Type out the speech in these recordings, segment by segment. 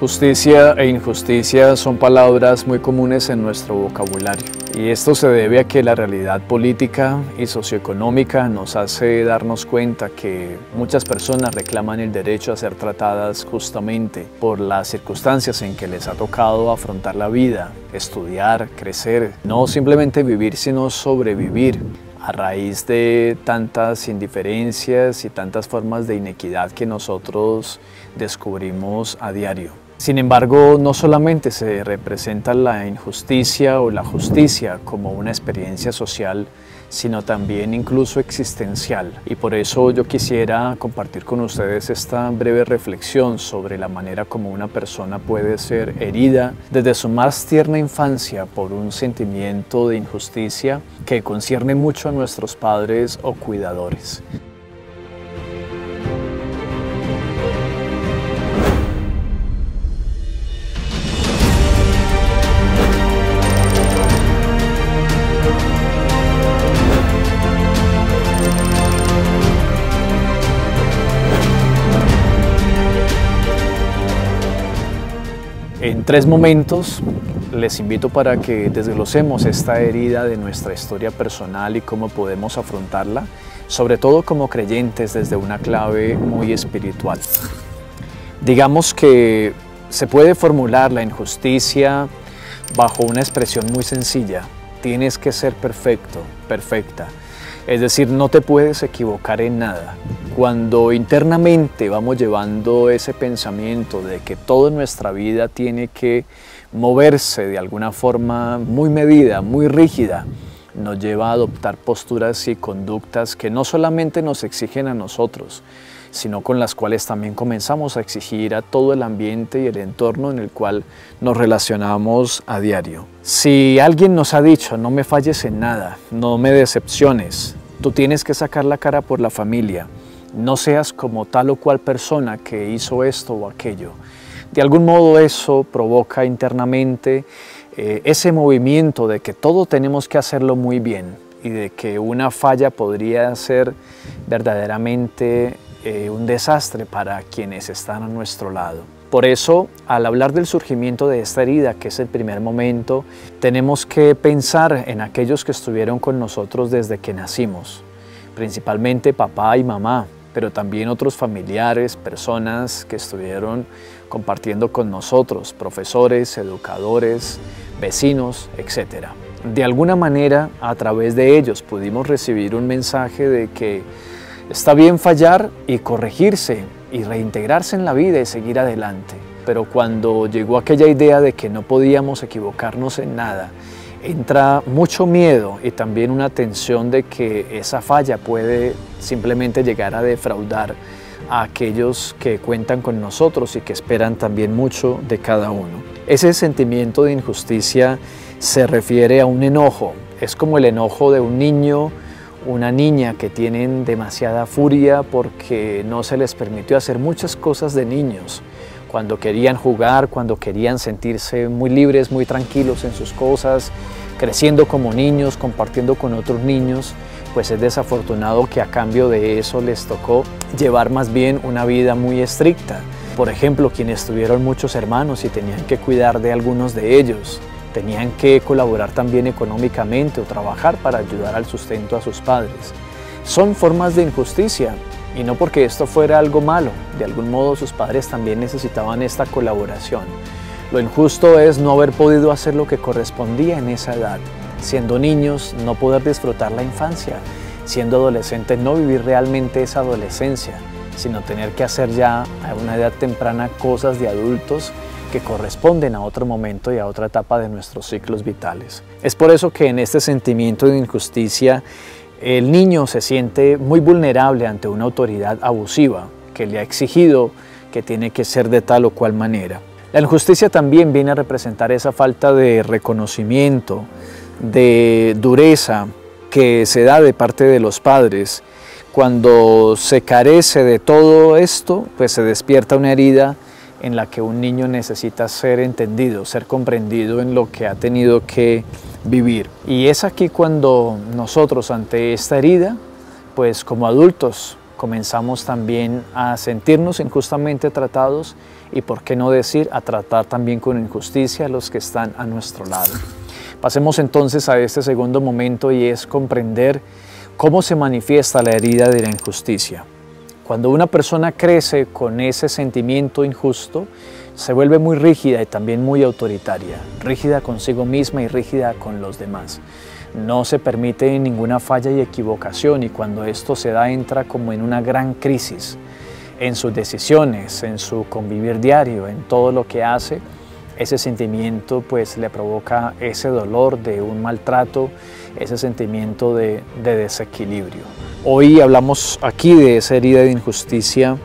Justicia e injusticia son palabras muy comunes en nuestro vocabulario, y esto se debe a que la realidad política y socioeconómica nos hace darnos cuenta que muchas personas reclaman el derecho a ser tratadas justamente por las circunstancias en que les ha tocado afrontar la vida, estudiar, crecer, no simplemente vivir sino sobrevivir a raíz de tantas indiferencias y tantas formas de inequidad que nosotros descubrimos a diario. Sin embargo, no solamente se representa la injusticia o la justicia como una experiencia social, sino también incluso existencial. Y por eso yo quisiera compartir con ustedes esta breve reflexión sobre la manera como una persona puede ser herida desde su más tierna infancia por un sentimiento de injusticia que concierne mucho a nuestros padres o cuidadores. En 3 momentos les invito para que desglosemos esta herida de nuestra historia personal y cómo podemos afrontarla, sobre todo como creyentes desde una clave muy espiritual. Digamos que se puede formular la injusticia bajo una expresión muy sencilla: tienes que ser perfecto, perfecta. Es decir, no te puedes equivocar en nada. Cuando internamente vamos llevando ese pensamiento de que toda nuestra vida tiene que moverse de alguna forma muy medida, muy rígida, nos lleva a adoptar posturas y conductas que no solamente nos exigen a nosotros, sino con las cuales también comenzamos a exigir a todo el ambiente y el entorno en el cual nos relacionamos a diario. Si alguien nos ha dicho, no me falles en nada, no me decepciones, tú tienes que sacar la cara por la familia, no seas como tal o cual persona que hizo esto o aquello. De algún modo eso provoca internamente ese movimiento de que todo tenemos que hacerlo muy bien y de que una falla podría ser verdaderamente un desastre para quienes están a nuestro lado. Por eso, al hablar del surgimiento de esta herida, que es el primer momento, tenemos que pensar en aquellos que estuvieron con nosotros desde que nacimos, principalmente papá y mamá, pero también otros familiares, personas que estuvieron compartiendo con nosotros, profesores, educadores, vecinos, etc. De alguna manera, a través de ellos pudimos recibir un mensaje de que está bien fallar y corregirse y reintegrarse en la vida y seguir adelante. Pero cuando llegó aquella idea de que no podíamos equivocarnos en nada, entra mucho miedo y también una tensión de que esa falla puede simplemente llegar a defraudar a aquellos que cuentan con nosotros y que esperan también mucho de cada uno. Ese sentimiento de injusticia se refiere a un enojo. Es como el enojo de un niño, una niña que tienen demasiada furia porque no se les permitió hacer muchas cosas de niños. Cuando querían jugar, cuando querían sentirse muy libres, muy tranquilos en sus cosas, creciendo como niños, compartiendo con otros niños, pues es desafortunado que a cambio de eso les tocó llevar más bien una vida muy estricta. Por ejemplo, quienes tuvieron muchos hermanos y tenían que cuidar de algunos de ellos, tenían que colaborar también económicamente o trabajar para ayudar al sustento a sus padres. Son formas de injusticia. Y no porque esto fuera algo malo, de algún modo sus padres también necesitaban esta colaboración. Lo injusto es no haber podido hacer lo que correspondía en esa edad. Siendo niños, no poder disfrutar la infancia. Siendo adolescentes, no vivir realmente esa adolescencia, sino tener que hacer ya a una edad temprana cosas de adultos que corresponden a otro momento y a otra etapa de nuestros ciclos vitales. Es por eso que en este sentimiento de injusticia, el niño se siente muy vulnerable ante una autoridad abusiva que le ha exigido que tiene que ser de tal o cual manera. La injusticia también viene a representar esa falta de reconocimiento, de dureza que se da de parte de los padres. Cuando se carece de todo esto, pues se despierta una herida en la que un niño necesita ser entendido, ser comprendido en lo que ha tenido que vivir. Y es aquí cuando nosotros ante esta herida, pues como adultos comenzamos también a sentirnos injustamente tratados y, por qué no decir, a tratar también con injusticia a los que están a nuestro lado. Pasemos entonces a este segundo momento, y es comprender cómo se manifiesta la herida de la injusticia. Cuando una persona crece con ese sentimiento injusto, se vuelve muy rígida y también muy autoritaria, rígida consigo misma y rígida con los demás. No se permite ninguna falla y equivocación, y cuando esto se da entra como en una gran crisis en sus decisiones, en su convivir diario, en todo lo que hace. Ese sentimiento pues le provoca ese dolor de un maltrato, ese sentimiento de desequilibrio. Hoy hablamos aquí de esa herida de injusticia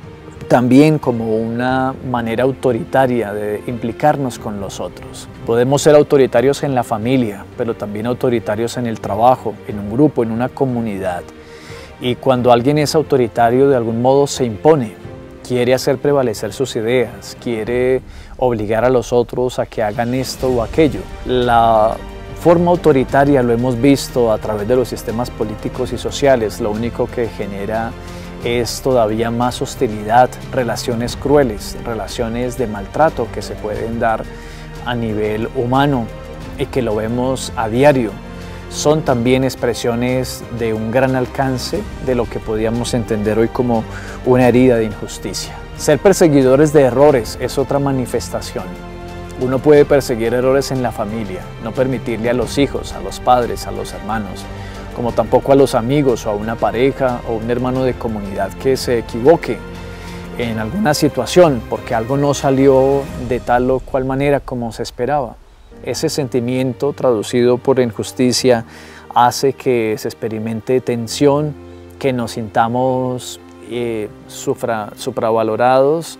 también como una manera autoritaria de implicarnos con los otros. Podemos ser autoritarios en la familia, pero también autoritarios en el trabajo, en un grupo, en una comunidad. Y cuando alguien es autoritario, de algún modo se impone, quiere hacer prevalecer sus ideas, quiere obligar a los otros a que hagan esto o aquello. La forma autoritaria, lo hemos visto a través de los sistemas políticos y sociales, lo único que genera es todavía más hostilidad, relaciones crueles, relaciones de maltrato que se pueden dar a nivel humano y que lo vemos a diario. Son también expresiones de un gran alcance de lo que podríamos entender hoy como una herida de injusticia. Ser perseguidores de errores es otra manifestación. Uno puede perseguir errores en la familia, no permitirle a los hijos, a los padres, a los hermanos, como tampoco a los amigos o a una pareja o un hermano de comunidad que se equivoque en alguna situación porque algo no salió de tal o cual manera como se esperaba. Ese sentimiento traducido por injusticia hace que se experimente tensión, que nos sintamos subvalorados,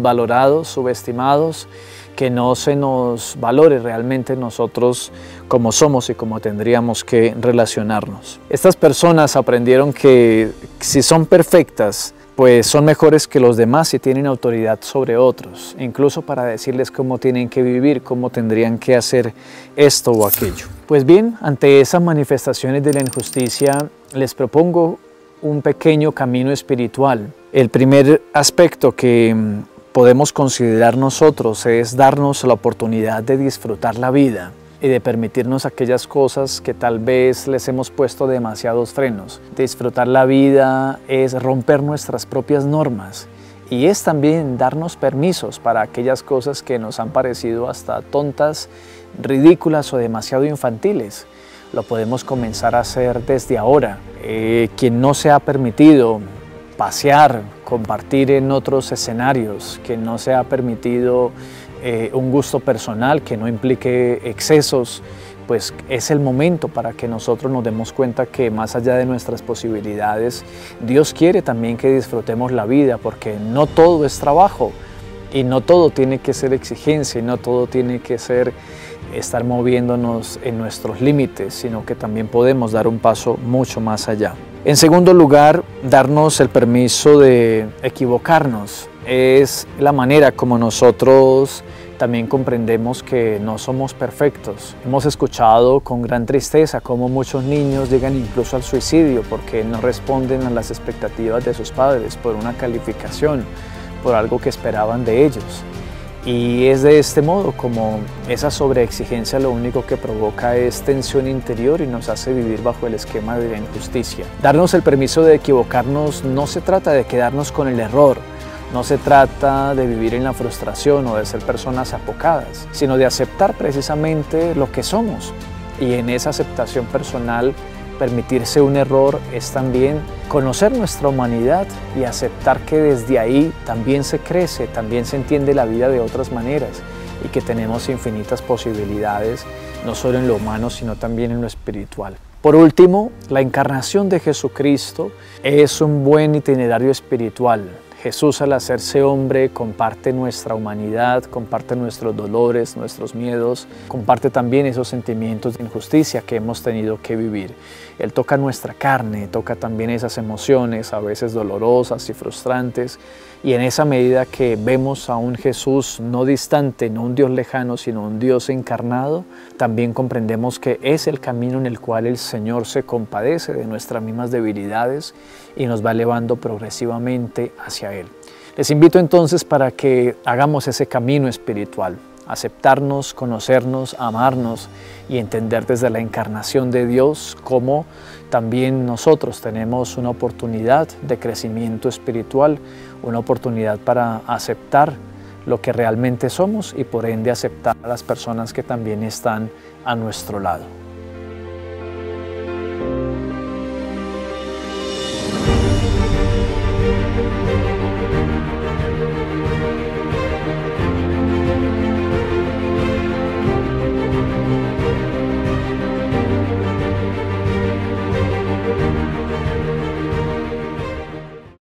subestimados, que no se nos valore realmente nosotros como somos y como tendríamos que relacionarnos. Estas personas aprendieron que si son perfectas, pues son mejores que los demás y tienen autoridad sobre otros, incluso para decirles cómo tienen que vivir, cómo tendrían que hacer esto o aquello. Pues bien, ante esas manifestaciones de la injusticia, les propongo un pequeño camino espiritual. El primer aspecto que podemos considerar nosotros es darnos la oportunidad de disfrutar la vida y de permitirnos aquellas cosas que tal vez les hemos puesto demasiados frenos. Disfrutar la vida es romper nuestras propias normas y es también darnos permisos para aquellas cosas que nos han parecido hasta tontas, ridículas o demasiado infantiles. Lo podemos comenzar a hacer desde ahora. Quien no se ha permitido pasear, compartir en otros escenarios, que no se ha permitido un gusto personal que no implique excesos, pues es el momento para que nosotros nos demos cuenta que más allá de nuestras posibilidades, Dios quiere también que disfrutemos la vida, porque no todo es trabajo y no todo tiene que ser exigencia y no todo tiene que ser estar moviéndonos en nuestros límites, sino que también podemos dar un paso mucho más allá. En segundo lugar, darnos el permiso de equivocarnos. Es la manera como nosotros también comprendemos que no somos perfectos. Hemos escuchado con gran tristeza cómo muchos niños llegan incluso al suicidio porque no responden a las expectativas de sus padres por una calificación, por algo que esperaban de ellos. Y es de este modo como esa sobreexigencia lo único que provoca es tensión interior y nos hace vivir bajo el esquema de la injusticia. Darnos el permiso de equivocarnos no se trata de quedarnos con el error, no se trata de vivir en la frustración o de ser personas apocadas, sino de aceptar precisamente lo que somos. Y en esa aceptación personal, permitirse un error es también conocer nuestra humanidad y aceptar que desde ahí también se crece, también se entiende la vida de otras maneras y que tenemos infinitas posibilidades, no solo en lo humano, sino también en lo espiritual. Por último, la encarnación de Jesucristo es un buen itinerario espiritual. Jesús, al hacerse hombre, comparte nuestra humanidad, comparte nuestros dolores, nuestros miedos, comparte también esos sentimientos de injusticia que hemos tenido que vivir. Él toca nuestra carne, toca también esas emociones, a veces dolorosas y frustrantes, y en esa medida que vemos a un Jesús no distante, no un Dios lejano, sino un Dios encarnado, también comprendemos que es el camino en el cual el Señor se compadece de nuestras mismas debilidades y nos va elevando progresivamente hacia Él. Les invito entonces para que hagamos ese camino espiritual, aceptarnos, conocernos, amarnos y entender desde la encarnación de Dios cómo también nosotros tenemos una oportunidad de crecimiento espiritual, una oportunidad para aceptar lo que realmente somos y por ende aceptar a las personas que también están a nuestro lado.